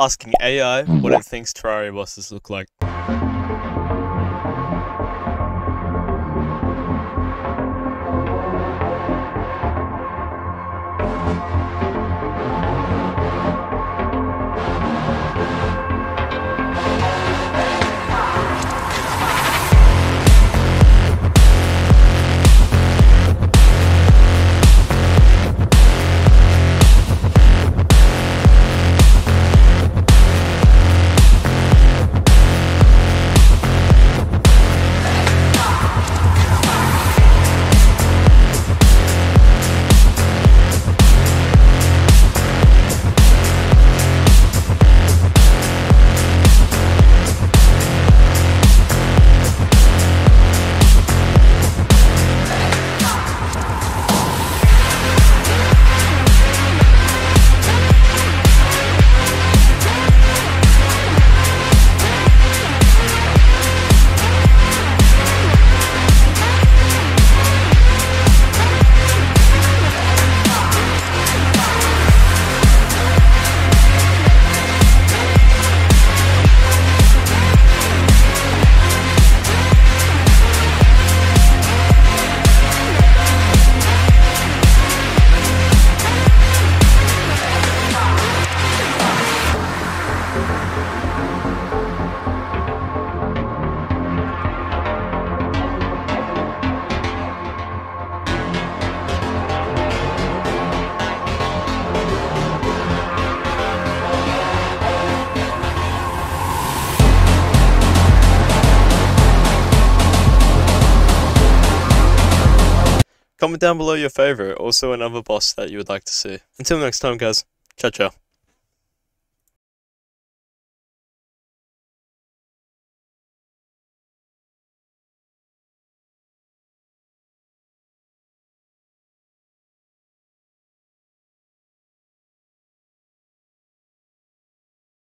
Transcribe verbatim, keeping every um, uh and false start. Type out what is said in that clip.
asking A I what it thinks Terraria bosses look like. Comment down below your favourite, also another boss that you would like to see. Until next time guys, ciao ciao.